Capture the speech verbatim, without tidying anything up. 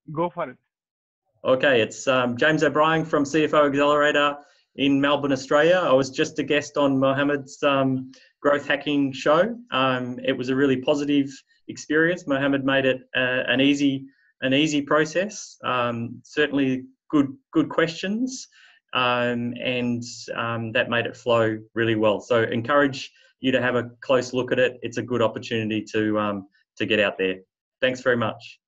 Go for it. Okay, it's um, James O'Brien from C F O Accelerator in Melbourne, Australia. I was just a guest on Mohammed's um, growth hacking show. Um, it was a really positive experience. Mohammed made it uh, an easy, an easy process. Um, certainly good, good questions, um, and um, that made it flow really well. So, encourage you to have a close look at it. It's a good opportunity to um, to get out there. Thanks very much.